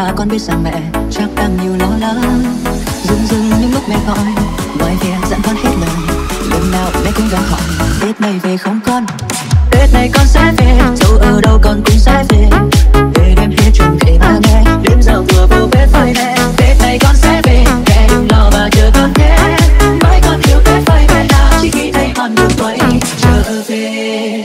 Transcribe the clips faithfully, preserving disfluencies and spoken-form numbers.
và con biết rằng mẹ chắc đang nhiều lo lắng. Dừng dừng những lúc mẹ gọi, ngoài về dặn con hết lời. Lần nào mẹ cũng gắng hỏi, Tết này về không con? Tết này con sẽ về, dẫu ở đâu con cũng sẽ về. Để đêm hết chuyện kể ba nghe, đêm giao thừa vô bếp với mẹ. Tết này con sẽ về, mẹ đừng lo và chờ con nhé. Mãi con yêu Tết với mẹ nào, chỉ khi thấy con buồn quay trở về.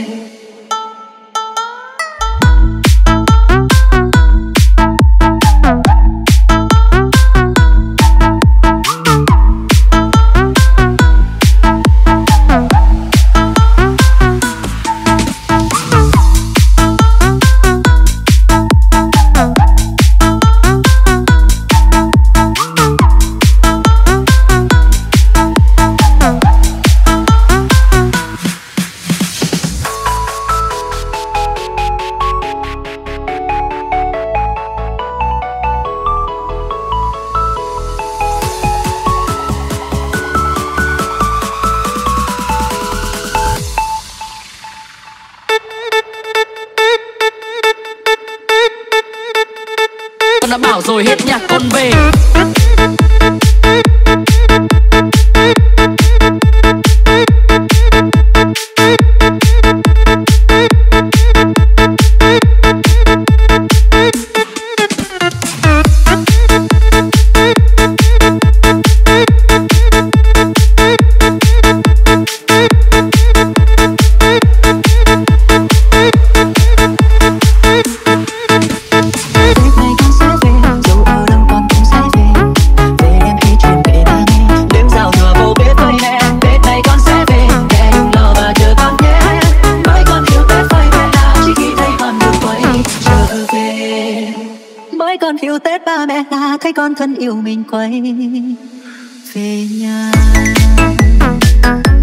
Đã bảo rồi hết nhạc con về. Thấy con thân yêu mình quay về nhà.